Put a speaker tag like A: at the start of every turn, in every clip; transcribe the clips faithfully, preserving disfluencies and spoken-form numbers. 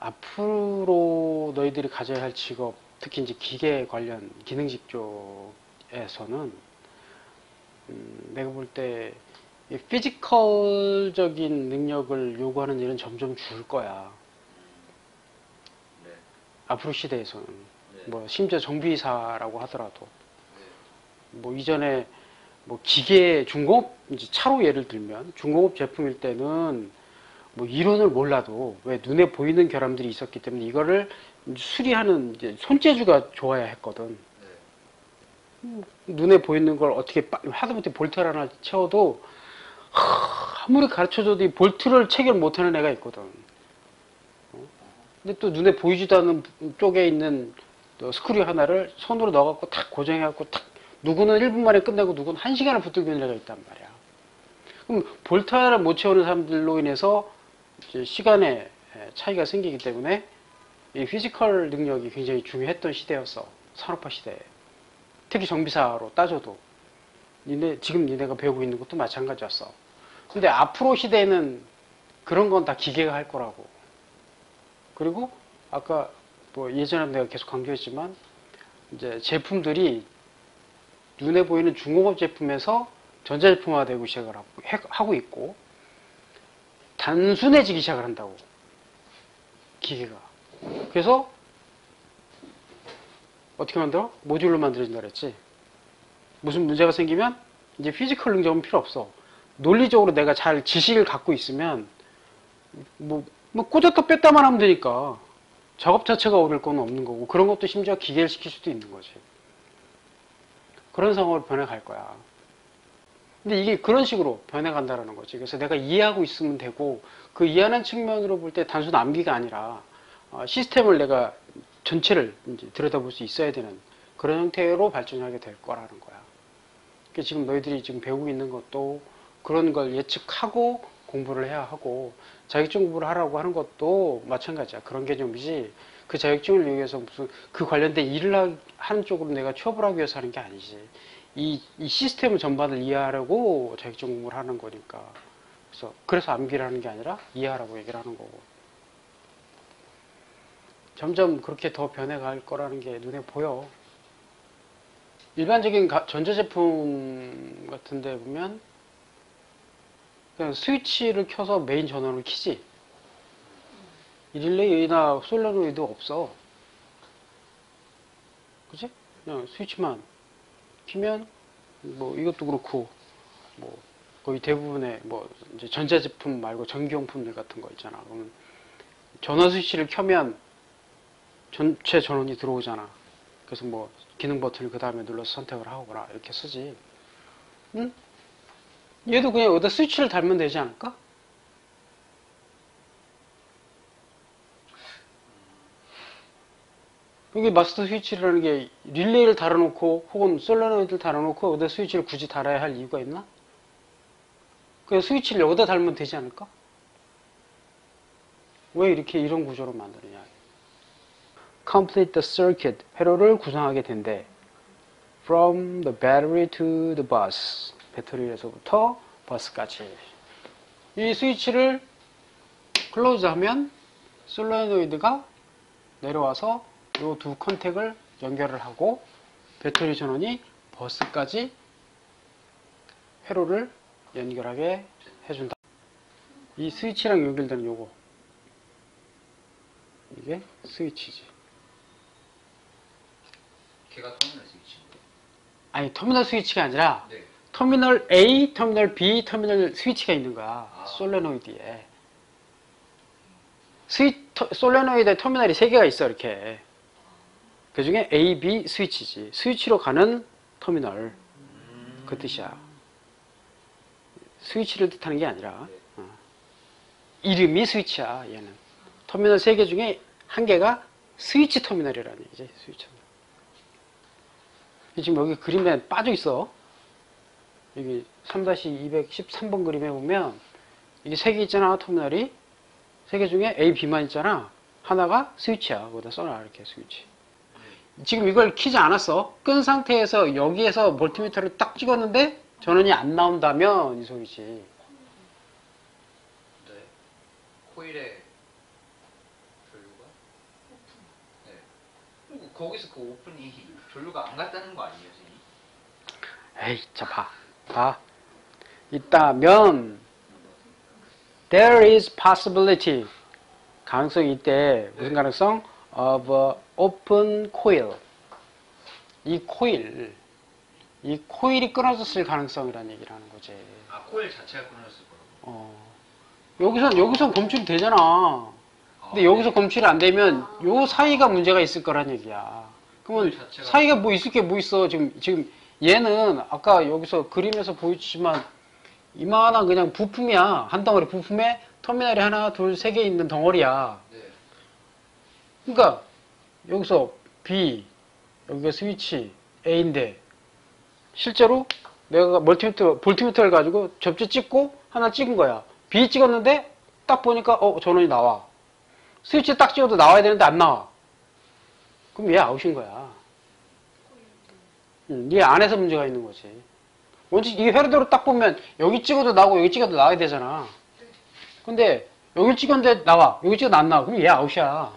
A: 앞으로 너희들이 가져야 할 직업, 특히 이제 기계 관련 기능직 쪽에서는 음, 내가 볼 때 피지컬적인 능력을 요구하는 일은 점점 줄 거야.
B: 네.
A: 앞으로 시대에서는.
B: 네.
A: 뭐 심지어 정비사라고 하더라도 뭐 이전에 뭐 기계 중공업 이제 차로 예를 들면 중공업 제품일 때는 뭐 이론을 몰라도 왜 눈에 보이는 결함들이 있었기 때문에 이거를 수리하는 이제 손재주가 좋아야 했거든. 네. 눈에 보이는 걸 어떻게 하다못해 볼트를 하나 채워도 하, 아무리 가르쳐줘도 이 볼트를 체결 못하는 애가 있거든. 근데 또 눈에 보이지도 않는 쪽에 있는 스크류 하나를 손으로 넣어갖고 탁 고정해갖고 탁 누구는 일 분 만에 끝내고 누구는 한 시간을 붙들고 있는 애가 있단 말이야. 그럼 볼트 하나를 못 채우는 사람들로 인해서 이제 시간의 차이가 생기기 때문에 이 피지컬 능력이 굉장히 중요했던 시대였어. 산업화 시대에. 특히 정비사로 따져도 니네 지금 니네가 배우고 있는 것도 마찬가지였어. 근데 앞으로 시대에는 그런 건 다 기계가 할 거라고. 그리고 아까 뭐 예전에 내가 계속 강조했지만 이제 제품들이 눈에 보이는 중공업 제품에서 전자제품화되고 시작을 하고 있고 단순해지기 시작을 한다고. 기계가. 그래서 어떻게 만들어? 모듈로 만들어진다 그랬지. 무슨 문제가 생기면 이제 피지컬 능력은 필요 없어. 논리적으로 내가 잘 지식을 갖고 있으면 뭐, 뭐 꽂았다 뺐다만 하면 되니까 작업 자체가 어려울 건 없는 거고 그런 것도 심지어 기계를 시킬 수도 있는 거지. 그런 상황으로 변해갈 거야. 근데 이게 그런 식으로 변해간다는 거지. 그래서 내가 이해하고 있으면 되고 그 이해하는 측면으로 볼 때 단순 암기가 아니라 시스템을 내가 전체를 이제 들여다볼 수 있어야 되는 그런 형태로 발전하게 될 거라는 거야. 그러니까 지금 너희들이 지금 배우고 있는 것도 그런 걸 예측하고 공부를 해야 하고 자격증 공부를 하라고 하는 것도 마찬가지야. 그런 개념이지. 그 자격증을 위해서 무슨 그 관련된 일을 하는 쪽으로 내가 취업을 하기 위해서 하는 게 아니지. 이, 이 시스템 전반을 이해하려고 자격증 공부를 하는 거니까. 그래서 그래서 암기를 하는 게 아니라 이해하라고 얘기를 하는 거고. 점점 그렇게 더 변해갈 거라는 게 눈에 보여. 일반적인 전자제품 같은 데 보면 그냥 스위치를 켜서 메인 전원을 켜지. 릴레이나 솔enoid 없어. 그치? 그냥 스위치만 켜면 뭐 이것도 그렇고 뭐 거의 대부분의 뭐 이제 전자제품 말고 전기용품들 같은 거 있잖아. 그러면 전원 스위치를 켜면 전체 전원이 들어오잖아. 그래서 뭐 기능 버튼을 그 다음에 눌러서 선택을 하거나 이렇게 쓰지. 응? 얘도 그냥 여기다 스위치를 달면 되지 않을까? 여기 마스터 스위치라는 게 릴레이를 달아놓고 혹은 솔레노이드를 달아놓고 여기다 스위치를 굳이 달아야 할 이유가 있나? 그냥 스위치를 여기다 달면 되지 않을까? 왜 이렇게 이런 구조로 만드느냐. Complete the circuit. 회로를 구성하게 된대. From the battery to the bus. 배터리에서부터 버스까지. 이 스위치를 클로즈 하면 솔레노이드가 내려와서 이 두 컨택을 연결을 하고 배터리 전원이 버스까지 회로를 연결하게 해준다. 이 스위치랑 연결되는 요거 이게 스위치지.
B: 걔가 터미널 스위치인데?
A: 아니 터미널 스위치가 아니라
B: 네.
A: 터미널 A, 터미널 B, 터미널 스위치가 있는 거야.
B: 아.
A: 솔레노이드에. 스위, 터, 솔레노이드에 터미널이 세 개가 있어 이렇게. 그 중에 A, B 스위치지. 스위치로 가는 터미널. 음. 그 뜻이야. 스위치를 뜻하는 게 아니라
B: 네.
A: 어. 이름이 스위치야. 얘는. 터미널 세 개 중에 한 개가 스위치 터미널이라는 얘기지. 스위치 터미널. 지금 여기 그림에 빠져 있어. 여기 삼 이백십삼 번 그림에 보면 이게 세 개 있잖아. 터미널이. 세 개 중에 A, B만 있잖아. 하나가 스위치야. 거기다 써놔. 이렇게 스위치. 지금 이걸 키지 않았어. 끈 상태에서 여기에서 멀티미터를 딱 찍었는데 전원이 안 나온다면 이 소리지.
B: 네. 코일에 거기서 그 오픈이 별로가 안 갔다는 거 아니에요, 선생님?
A: 에이, 자, 봐. 봐. 있다면, there is possibility. 가능성이 있대. 무슨
B: 네.
A: 가능성? of a open coil. 이 코일. 이 코일이 끊어졌을 가능성이라는 얘기를 하는 거지.
B: 아, 코일 자체가 끊어졌을 거라고.
A: 어. 여기서, 여기서 검출이 되잖아. 근데
B: 아,
A: 여기서
B: 네.
A: 검출이 안 되면 요 사이가 문제가 있을 거란 얘기야. 그러면
B: 코일 자체가-
A: 사이가 뭐 있을 게 뭐 있어. 지금, 지금 얘는 아까 여기서 그림에서 보여주지만 이만한 그냥 부품이야. 한 덩어리 부품에 터미널이 하나, 둘, 세 개 있는 덩어리야.
B: 네.
A: 그러니까 여기서 B, 여기가 스위치 A인데 실제로 내가 멀티미터, 볼트미터를 가지고 접지 찍고 하나 찍은 거야. B 찍었는데 딱 보니까 어 전원이 나와. 스위치 딱 찍어도 나와야 되는데 안 나와. 그럼 얘 아웃인 거야. 응, 얘 안에서 문제가 있는 거지. 원칙 이 회로대로 딱 보면 여기 찍어도 나오고 여기 찍어도 나와야 되잖아. 근데 여기 찍었는데 나와. 여기 찍어도 안 나와. 그럼 얘 아웃이야.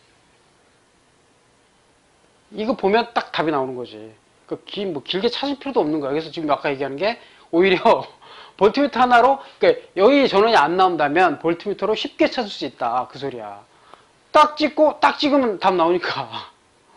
A: 이거 보면 딱 답이 나오는 거지. 그 길, 뭐 길게 찾을 필요도 없는 거야. 그래서 지금 아까 얘기하는 게 오히려 볼트미터 하나로, 그러니까 여기 전원이 안 나온다면 볼트미터로 쉽게 찾을 수 있다. 그 소리야. 딱 찍고 딱 찍으면 답 나오니까.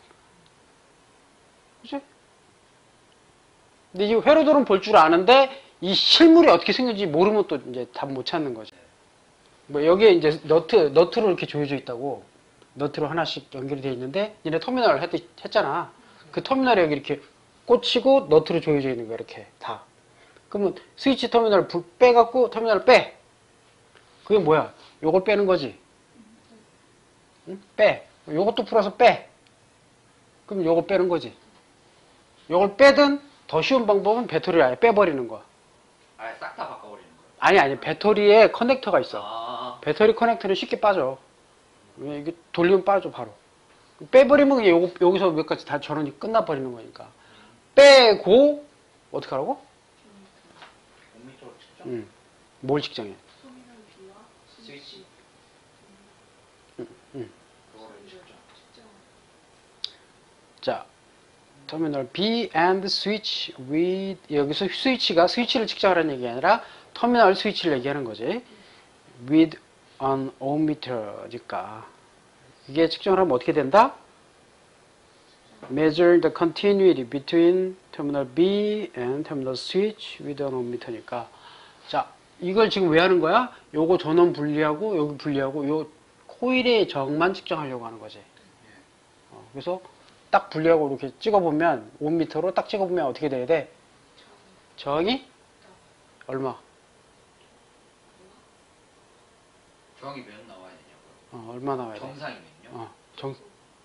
A: 그치? 근데 이 회로도는 볼 줄 아는데 이 실물이 어떻게 생겼는지 모르면 또 이제 답 못 찾는 거지. 뭐 여기에 이제 너트, 너트로 이렇게 조여져 있다고. 너트로 하나씩 연결이 되어 있는데 얘네 터미널 했, 했잖아. 그 터미널에 여기 이렇게 꽂히고 너트로 조여져 있는 거야. 이렇게 다. 그러면 스위치 터미널 불 빼갖고 터미널을 빼. 그게 뭐야? 요걸 빼는 거지. 응? 빼. 요것도 풀어서 빼. 그럼 요거 빼는 거지. 요걸 빼든 더 쉬운 방법은 배터리를 아예 빼버리는 거야.
B: 아예 싹 다 바꿔버리는 거예요.
A: 아니 아니 배터리에 커넥터가 있어.
B: 아,
A: 배터리 커넥터는 쉽게 빠져. 왜 이게 돌리면 빠져 바로. 빼버리면 이게 요, 여기서 몇 가지 다 전원이 끝나버리는 거니까. 빼고 어떻게 하라고?
B: 오 미터로 측정?
A: 응. 뭘 측정해?
B: 스위치.
A: 응, 응.
B: 그거를 측정.
A: 자, 터미널 B and switch with 여기서 스위치가 스위치를 측정하라는 얘기 아니라 터미널 스위치를 얘기하는 거지. with an ohmmeter니까 이게 측정을 하면 어떻게 된다? measure the continuity between terminal B and terminal switch with an ohmmeter니까 자, 이걸 지금 왜 하는 거야? 요거 전원 분리하고 여기 분리하고 요 코일의 정만 측정하려고 하는 거지. 어, 그래서 딱 분리하고 이렇게 찍어보면 ohmmeter로 딱 찍어보면 어떻게 돼야 돼? 정이 얼마?
B: 정확히 몇 나와야 되냐고요?
A: 어, 얼마 나와야 돼?
B: 정상이면요?
A: 어, 정,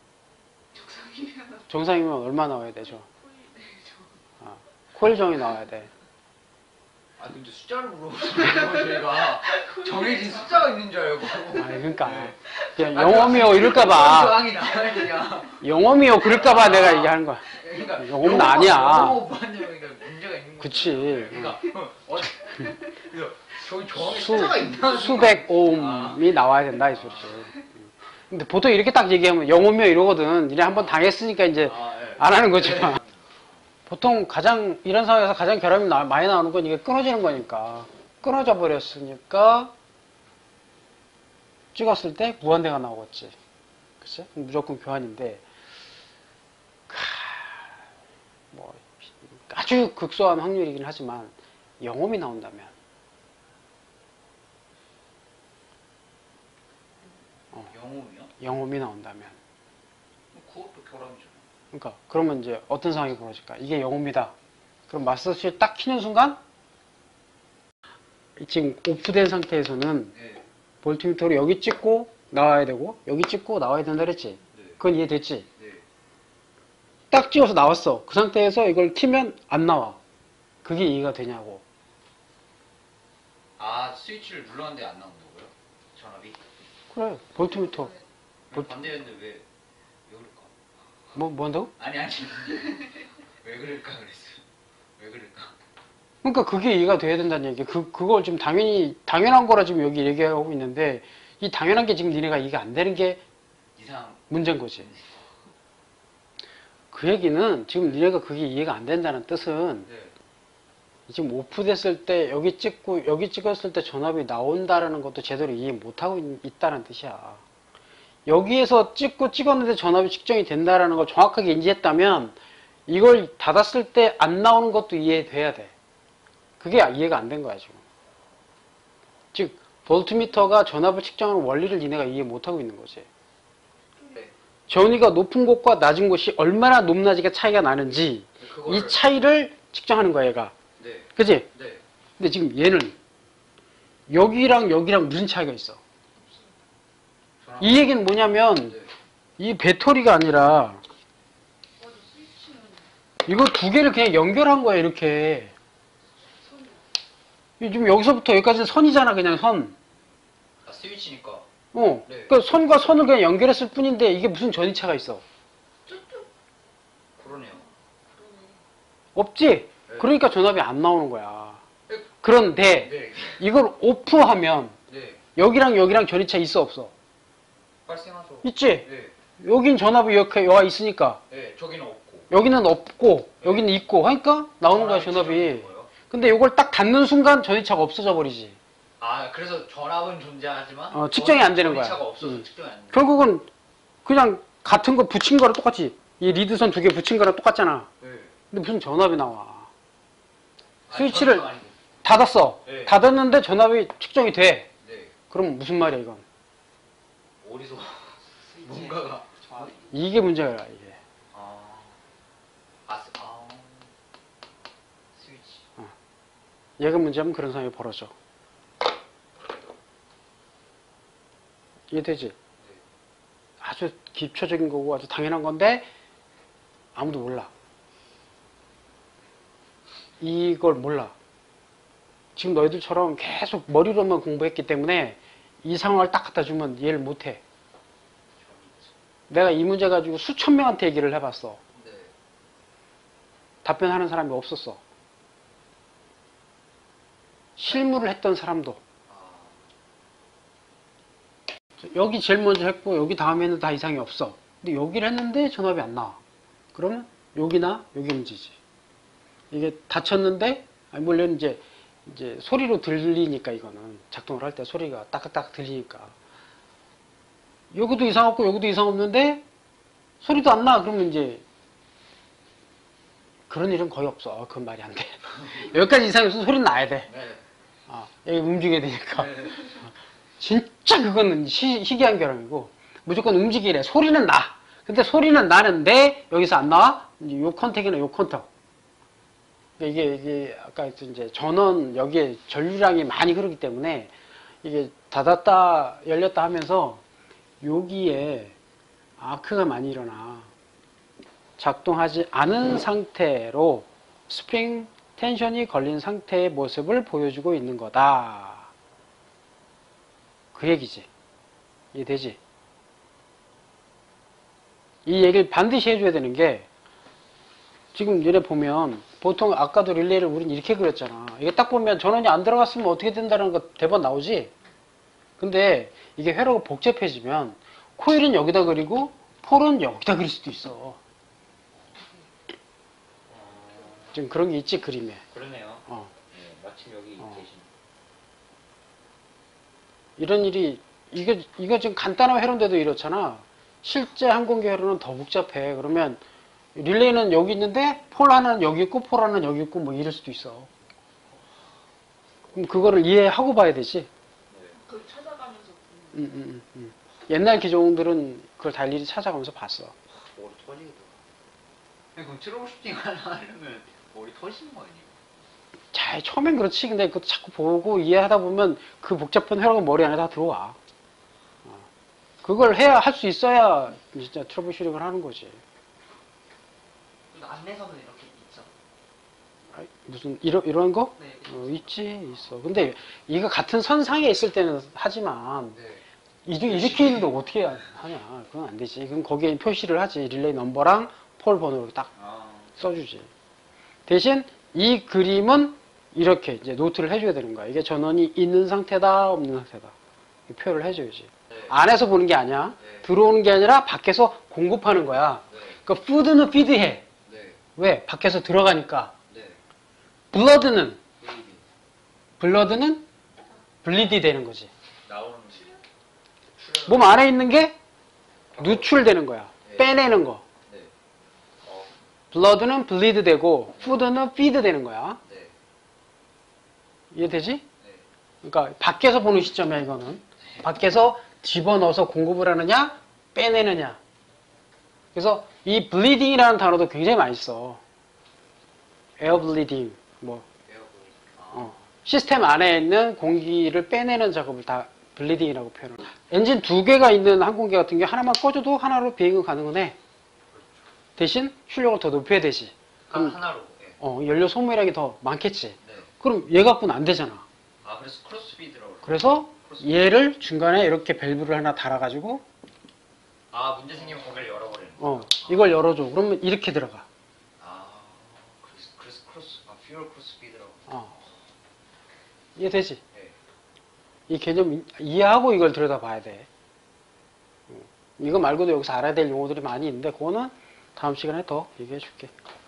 A: 정상이면 얼마 나와야 되죠? 어, 코일 정이 나와야 돼.
B: 아 근데 숫자를 물어보시면 저희가 정해진 숫자가 있는 줄 알고.
A: 아니 그러니까 그냥 영어미요 이럴까봐
B: 저항이 나와야 되냐?
A: 영어미요 그럴까봐 내가 얘기하는 거야.
B: 그러니까
A: 영어는 아니야.
B: 영어 무한정이니까 문제가 있는 거죠.
A: 그치.
B: 그러니까 어, 그래서 저희 정확히
A: 수,
B: 숫자가 있나?
A: 수백 오음이 나와야 된다 이 소리지. 근데 보통 이렇게 딱 얘기하면 영어미요 이러거든. 니네 한번 당했으니까 이제
B: 아, 예.
A: 안 하는 거지만. 보통 가장 이런 상황에서 가장 결함이 나- 많이 나오는 건 이게 끊어지는 거니까 끊어져 버렸으니까 찍었을 때 무한대가 나오겠지. 그치? 무조건 교환인데 크, 뭐 아주 극소한 확률이긴 하지만 영험이 나온다면
B: 영웅이요?
A: 영험이 나온다면
B: 그것도 결함이죠.
A: 그러니까 그러면 이제 어떤 상황이 벌어질까? 이게 영업이다. 그럼 마스터 스위치 딱 키는 순간 지금 오프된 상태에서는
B: 네.
A: 볼트미터로 여기 찍고 나와야 되고 여기 찍고 나와야 된다 그랬지?
B: 네.
A: 그건 이해됐지?
B: 네.
A: 딱 찍어서 나왔어. 그 상태에서 이걸 키면 안 나와. 그게 이해가 되냐고.
B: 아 스위치를 눌렀는데 안 나온다고요? 전압이?
A: 그래 볼트미터
B: 뭐, 반대였는데 왜, 왜 그럴까?
A: 뭐, 뭐 한다고?
B: 아니 아니 왜 그럴까 그랬어요. 왜 그럴까?
A: 그러니까 그게 이해가 돼야 된다는 얘기. 그, 그걸 지금 당연히 당연한 거라 지금 여기 얘기하고 있는데 이 당연한 게 지금 니네가 이해가 안 되는 게
B: 이상
A: 문제인 거지. 그 얘기는 지금 니네가 그게 이해가 안 된다는 뜻은
B: 네.
A: 지금 오프됐을 때 여기 찍고 여기 찍었을 때 전압이 나온다라는 것도 제대로 이해 못하고 있, 있다는 뜻이야. 여기에서 찍고 찍었는데 전압이 측정이 된다라는 걸 정확하게 인지했다면 이걸 닫았을 때 안 나오는 것도 이해돼야 돼. 그게 이해가 안 된 거야 지금. 즉 볼트미터가 전압을 측정하는 원리를 니네가 이해 못하고 있는 거지.
B: 네.
A: 전위가 높은 곳과 낮은 곳이 얼마나 높낮이가 차이가 나는지
B: 그거를-
A: 이 차이를 측정하는 거야 얘가.
B: 네.
A: 그치?
B: 네.
A: 근데 지금 얘는 여기랑 여기랑 무슨 차이가 있어?
B: 저랑-
A: 이 얘기는 뭐냐면
B: 네.
A: 이 배터리가 아니라 이거 두 개를 그냥 연결한 거야 이렇게. 지금 여기서부터 여기까지는 선이잖아 그냥 선.
B: 아, 스위치니까.
A: 어.
B: 네.
A: 그러니까 선과 선을 그냥 연결했을 뿐인데 이게 무슨 전이차가 있어?
B: 그러네요.
A: 없지?
B: 네.
A: 그러니까 전압이 안 나오는 거야.
B: 네.
A: 그런데
B: 네.
A: 이걸 오프하면
B: 네.
A: 여기랑 여기랑 전이차 있어 없어?
B: 발생하죠.
A: 있지?
B: 네.
A: 여긴 전압이 이렇게 와 있으니까
B: 네. 저기는 없고.
A: 여기는 없고
B: 네.
A: 여기는 있고 하니까 나오는 거야
B: 전압이
A: 전압이.
B: 측정되는 거예요?
A: 근데 이걸 딱 닫는 순간 전이차가 없어져 버리지.
B: 아, 그래서 전압은 존재하지만
A: 어, 측정이 안 되는 거야.
B: 차가 없어서
A: 음.
B: 측정이 안 되는 거야.
A: 결국은 그냥 같은 거 붙인 거랑 똑같지. 이 리드선 두 개 붙인 거랑 똑같잖아.
B: 네.
A: 근데 무슨 전압이 나와.
B: 아니,
A: 스위치를
B: 전압은 아니고.
A: 닫았어.
B: 네.
A: 닫았는데 전압이 측정이 돼.
B: 네.
A: 그럼 무슨 말이야 이건?
B: 어디서 뭔가가
A: 이게 문제야 이게.
B: 아. 아, 스- 아. 스위치.
A: 얘가 문제면 그런 상황이 벌어져. 이해되지? 아주 기초적인 거고 아주 당연한 건데 아무도 몰라. 이걸 몰라. 지금 너희들처럼 계속 머리로만 공부했기 때문에 이 상황을 딱 갖다 주면 이해를 못해. 내가 이 문제 가지고 수천 명한테 얘기를 해봤어.
B: 네.
A: 답변하는 사람이 없었어. 실무를 했던 사람도.
B: 아.
A: 여기 제일 먼저 했고 여기 다음에는 다 이상이 없어. 근데 여기를 했는데 전압이 안 나와. 그러면 여기나 여기 문제지. 이게 닫혔는데 아니 물론 이제 이제 소리로 들리니까 이거는 작동을 할 때 소리가 따깍따깍 들리니까 여기도 이상 없고 여기도 이상 없는데 소리도 안 나. 그러면 이제 그런 일은 거의 없어. 그건 말이 안 돼. 여기까지 이상이 없으면 소리는 나야 돼.
B: 네.
A: 아, 여기 움직여야 되니까.
B: 네.
A: 진짜 그거는 시, 희귀한 결함이고 무조건 움직이래. 소리는 나. 근데 소리는 나는데 여기서 안 나와? 이제 요 컨택이나 요 컨택. 이게 이게 아까 이제 전원 여기에 전류량이 많이 흐르기 때문에 이게 닫았다 열렸다 하면서 여기에 아크가 많이 일어나. 작동하지 않은 상태로 스프링 텐션이 걸린 상태의 모습을 보여주고 있는 거다. 그 얘기지. 이해되지? 이 얘기를 반드시 해줘야 되는 게 지금 얘네 보면 보통 아까도 릴레이를 우린 이렇게 그렸잖아. 이게 딱 보면 전원이 안 들어갔으면 어떻게 된다는 거 대번 나오지? 근데 이게 회로가 복잡해지면 코일은 여기다 그리고 폴은 여기다 그릴 수도 있어. 지금 그런 게 있지 그림에.
B: 그러네요.
A: 어.
B: 네, 마침 여기
A: 어.
B: 계신.
A: 이런 일이 이거 이거 지금 간단한 회로인데도 이렇잖아. 실제 항공기 회로는 더 복잡해. 그러면 릴레이는 여기 있는데 폴 하나는 여기 있고 폴 하나는 여기 있고 뭐 이럴 수도 있어. 그럼 그거를 이해하고 봐야 되지.
B: 네.
C: 그걸 찾아가면서
A: 음, 음, 음, 음. 옛날 기종들은 그걸 다 일일이 찾아가면서 봤어.
B: 머리 터지겠다. 그럼 트러블슈팅 하려면 머리 터지는 거 아니에요?
A: 자, 처음엔 그렇지. 근데 그것도 자꾸 보고 이해하다 보면 그 복잡한 회로가 머리 안에 다 들어와. 어. 그걸 해야 할 수 있어야 진짜 트러블 슈팅을 하는 거지.
C: 안내서는 이렇게 있죠.
A: 아이, 무슨 이런 이런 거?
C: 네.
A: 어, 있지 있어. 근데 이거 같은 선상에 있을 때는 하지만
B: 네.
A: 이렇게 이렇게 있는데 어떻게 하냐? 그건 안 되지. 그럼 거기에 표시를 하지. 릴레이 넘버랑 폴 번호를 딱
B: 아.
A: 써주지. 대신 이 그림은 이렇게 이제 노트를 해줘야 되는 거야. 이게 전원이 있는 상태다, 없는 상태다. 표현을 해줘야지.
B: 네.
A: 안에서 보는 게 아니야.
B: 네.
A: 들어오는 게 아니라 밖에서 공급하는 거야.
B: 네.
A: 그러니까 푸드는 피드해.
B: 네.
A: 왜? 밖에서 들어가니까.
B: 네.
A: 블러드는
B: 블리딩.
A: 블러드는 블리디 되는 거지.
B: 나오는 지.
A: 몸 안에 있는 게 누출되는 거야.
B: 네.
A: 빼내는 거.
B: 네. 어.
A: 블러드는 블리드 되고 푸드는 피드 되는 거야.
B: 네.
A: 이해되지?
B: 네.
A: 그러니까 밖에서 보는 시점이야 이거는. 밖에서 집어넣어서 공급을 하느냐 빼내느냐. 그래서 이 bleeding이라는 단어도 굉장히 많이 써. air bleeding 뭐
B: 에어블. 아.
A: 어, 시스템 안에 있는 공기를 빼내는 작업을 다 bleeding이라고 표현을 해. 엔진 두 개가 있는 항공기 같은 게 하나만 꺼줘도 하나로 비행은 가능은 해. 대신 출력을 더 높여야 되지.
B: 한
A: 그럼
B: 하나로. 예.
A: 어, 연료 소모량이 더 많겠지.
B: 네.
A: 그럼 얘 갖고는 안 되잖아.
B: 아 그래서 크로스피드라고. 그래요?
A: 그래서 얘를 중간에 이렇게 밸브를 하나 달아가지고
B: 아 문제 생기면 거기를 열어버리는.
A: 어, 이걸 열어줘. 그러면 이렇게 들어가.
B: 아 그래서 그래서 크로스 아 퓨어 크로스피드라고.
A: 어. 이해되지?
B: 네.
A: 이 개념 이- 이해하고 이걸 들여다봐야 돼. 어. 이거 말고도 여기서 알아야 될 용어들이 많이 있는데 그거는 다음 시간에 더 얘기해 줄게.